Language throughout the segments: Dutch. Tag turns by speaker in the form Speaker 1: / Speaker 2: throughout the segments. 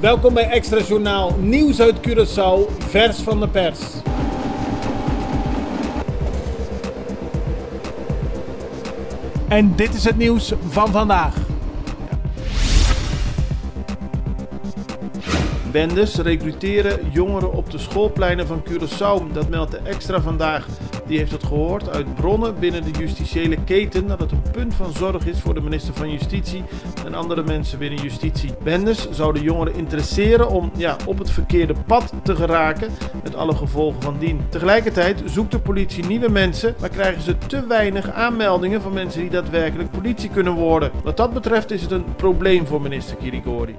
Speaker 1: Welkom bij Extra Journaal, nieuws uit Curaçao, vers van de pers. En dit is het nieuws van vandaag.
Speaker 2: Bendes recruteren jongeren op de schoolpleinen van Curaçao. Dat meldt de Extra vandaag. Die heeft het gehoord uit bronnen binnen de justitiële keten dat het een punt van zorg is voor de minister van Justitie en andere mensen binnen justitie. Bendes zouden jongeren interesseren om op het verkeerde pad te geraken met alle gevolgen van dien. Tegelijkertijd zoekt de politie nieuwe mensen, maar krijgen ze te weinig aanmeldingen van mensen die daadwerkelijk politie kunnen worden. Wat dat betreft is het een probleem voor minister Kirigori.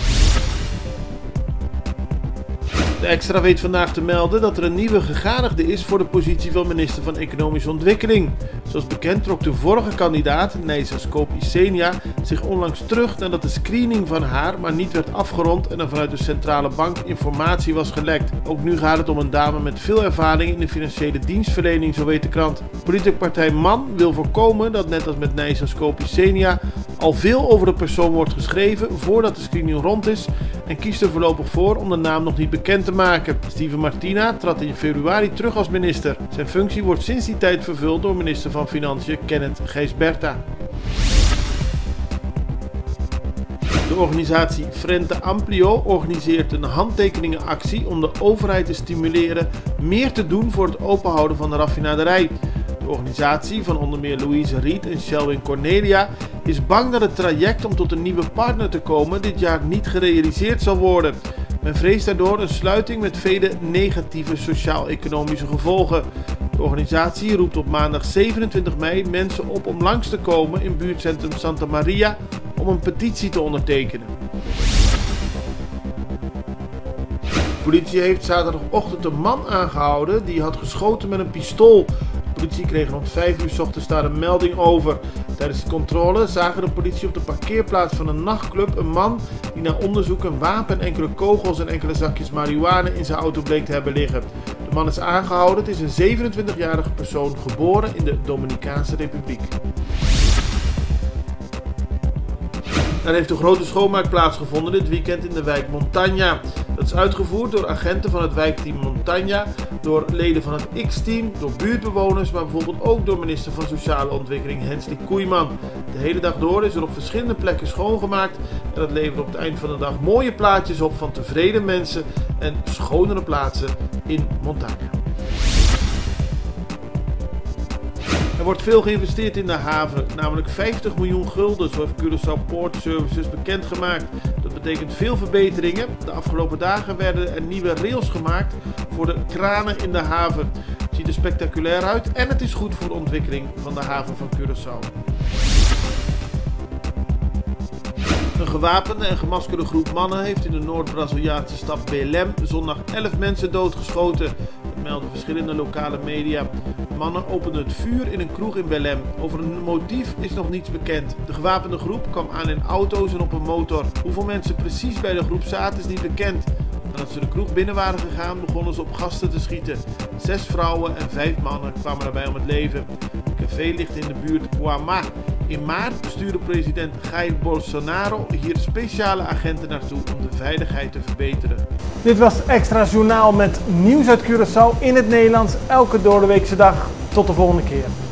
Speaker 2: De Extra weet vandaag te melden dat er een nieuwe gegadigde is voor de positie van minister van Economische Ontwikkeling. Zoals bekend trok de vorige kandidaat, Neisa Scopicenia, zich onlangs terug nadat de screening van haar maar niet werd afgerond en er vanuit de centrale bank informatie was gelekt. Ook nu gaat het om een dame met veel ervaring in de financiële dienstverlening, zo weet de krant. De politieke partij MAN wil voorkomen dat net als met Neisa Scopicenia al veel over de persoon wordt geschreven voordat de screening rond is en kiest er voorlopig voor om de naam nog niet bekend te maken. Steven Martina trad in februari terug als minister. Zijn functie wordt sinds die tijd vervuld door minister van Financiën Kenneth Gijsberta. De organisatie Frente Amplio organiseert een handtekeningenactie om de overheid te stimuleren meer te doen voor het openhouden van de raffinaderij. De organisatie van onder meer Louise Riet en Shelwin Cornelia is bang dat het traject om tot een nieuwe partner te komen dit jaar niet gerealiseerd zal worden. Men vreest daardoor een sluiting met vele negatieve sociaal-economische gevolgen. De organisatie roept op maandag 27 mei mensen op om langs te komen in buurtcentrum Santa Maria om een petitie te ondertekenen. De politie heeft zaterdagochtend een man aangehouden die had geschoten met een pistool. De politie kreeg rond 5 uur 's ochtends daar een melding over. Tijdens de controle zagen de politie op de parkeerplaats van een nachtclub een man die na onderzoek een wapen, enkele kogels en enkele zakjes marihuana in zijn auto bleek te hebben liggen. De man is aangehouden. Het is een 27-jarige persoon geboren in de Dominicaanse Republiek. Er heeft een grote schoonmaak plaatsgevonden dit weekend in de wijk Montaña. Dat is uitgevoerd door agenten van het wijkteam Montaña, door leden van het X-team, door buurtbewoners, maar bijvoorbeeld ook door minister van Sociale Ontwikkeling Hensley Koeiman. De hele dag door is er op verschillende plekken schoongemaakt en dat levert op het eind van de dag mooie plaatjes op van tevreden mensen en schonere plaatsen in Montaña. Er wordt veel geïnvesteerd in de haven, namelijk 50 miljoen gulden, zo heeft Curaçao Port Services bekendgemaakt. Dat betekent veel verbeteringen. De afgelopen dagen werden er nieuwe rails gemaakt voor de kranen in de haven. Het ziet er spectaculair uit en het is goed voor de ontwikkeling van de haven van Curaçao. Een gewapende en gemaskerde groep mannen heeft in de Noord-Braziliaanse stad Belém zondag 11 mensen doodgeschoten. Dat melden verschillende lokale media. Mannen openden het vuur in een kroeg in Belém. Over een motief is nog niets bekend. De gewapende groep kwam aan in auto's en op een motor. Hoeveel mensen precies bij de groep zaten is niet bekend. Nadat ze de kroeg binnen waren gegaan, begonnen ze op gasten te schieten. 6 vrouwen en 5 mannen kwamen daarbij om het leven. Het café ligt in de buurt Guamá. In maart stuurde president Jair Bolsonaro hier speciale agenten naartoe om de veiligheid te verbeteren.
Speaker 1: Dit was Extra Journaal met nieuws uit Curaçao in het Nederlands elke doordeweekse dag. Tot de volgende keer.